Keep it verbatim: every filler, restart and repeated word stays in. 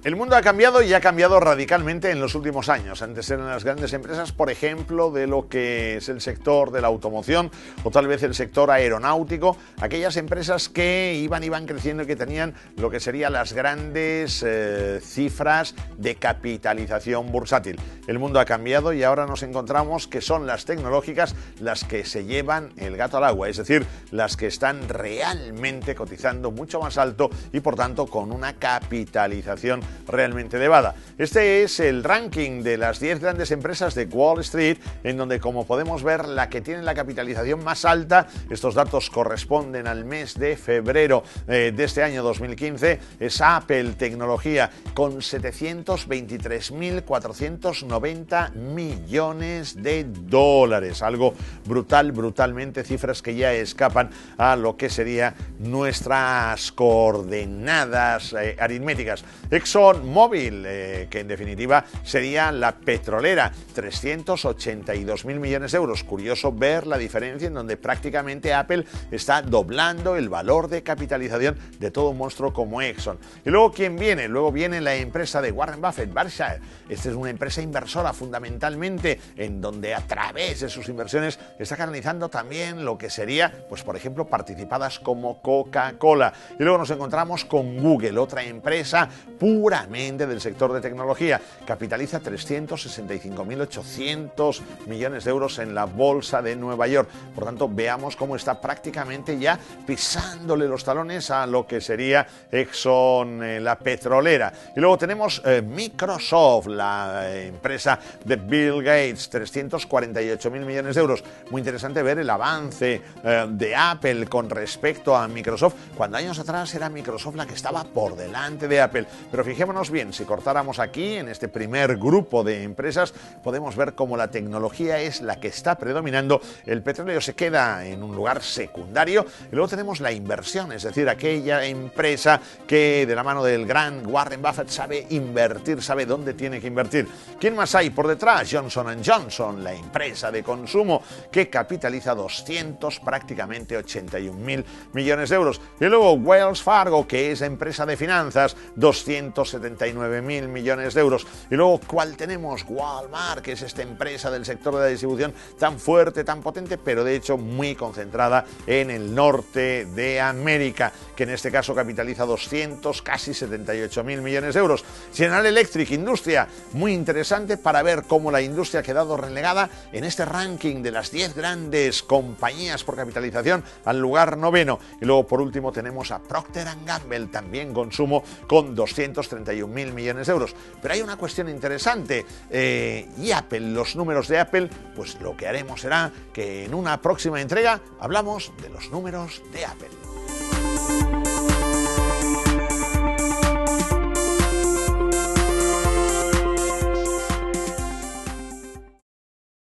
El mundo ha cambiado y ha cambiado radicalmente en los últimos años. Antes eran las grandes empresas, por ejemplo, de lo que es el sector de la automoción o tal vez el sector aeronáutico, aquellas empresas que iban, iban creciendo y que tenían lo que serían las grandes eh, cifras de capitalización bursátil. El mundo ha cambiado y ahora nos encontramos que son las tecnológicas las que se llevan el gato al agua, es decir, las que están realmente cotizando mucho más alto y por tanto con una capitalización realmente elevada. Este es el ranking de las diez grandes empresas de Wall Street, en donde, como podemos ver, la que tiene la capitalización más alta, estos datos corresponden al mes de febrero eh, de este año dos mil quince, es Apple Tecnología, con setecientos veintitrés mil cuatrocientos noventa millones de dólares, algo brutal, brutalmente, cifras que ya escapan a lo que sería nuestras coordenadas eh, aritméticas. ExxonMobil, eh, que en definitiva sería la petrolera, trescientos ochenta y dos mil millones de euros. Curioso ver la diferencia en donde prácticamente Apple está doblando el valor de capitalización de todo un monstruo como Exxon. Y luego, ¿quién viene? Luego viene la empresa de Warren Buffett, Berkshire. Esta es una empresa inversora fundamentalmente, en donde a través de sus inversiones está canalizando también lo que sería, pues por ejemplo, participadas como Coca-Cola. Y luego nos encontramos con Google, otra empresa puramente del sector de tecnología. Capitaliza trescientos sesenta y cinco mil ochocientos millones de euros en la bolsa de Nueva York. Por tanto, veamos cómo está prácticamente ya pisándole los talones a lo que sería Exxon, eh, la petrolera. Y luego tenemos eh, Microsoft, la eh, empresa de Bill Gates, trescientos cuarenta y ocho mil millones de euros. Muy interesante ver el avance eh, de Apple con respecto a Microsoft, cuando años atrás era Microsoft la que estaba por delante de Apple. Pero fijémonos bien, si cortáramos aquí, en este primer grupo de empresas, podemos ver cómo la tecnología es la que está predominando, el petróleo se queda en un lugar secundario, y luego tenemos la inversión, es decir, aquella empresa que de la mano del gran Warren Buffett sabe invertir, sabe dónde tiene que invertir. ¿Quién más hay por detrás? Johnson and Johnson, la empresa de consumo que capitaliza doscientos, prácticamente ochenta y un mil millones de euros. Y luego Wells Fargo, que es empresa de finanzas, doscientos setenta y nueve mil millones de euros. Y luego, ¿cuál tenemos? Walmart, que es esta empresa del sector de la distribución tan fuerte, tan potente, pero de hecho muy concentrada en el norte de América, que en este caso capitaliza doscientos, casi setenta y ocho mil millones de euros. General Electric, industria, muy interesante para ver cómo la industria ha quedado relegada en este ranking de las diez grandes compañías por capitalización al lugar noveno. Y luego, por último, tenemos a Procter and Gamble, también consumo, con doscientos treinta y un mil millones de euros. Pero hay una cuestión interesante, eh, y Apple, los números de Apple, pues lo que haremos será que en una próxima entrega hablamos de los números de Apple.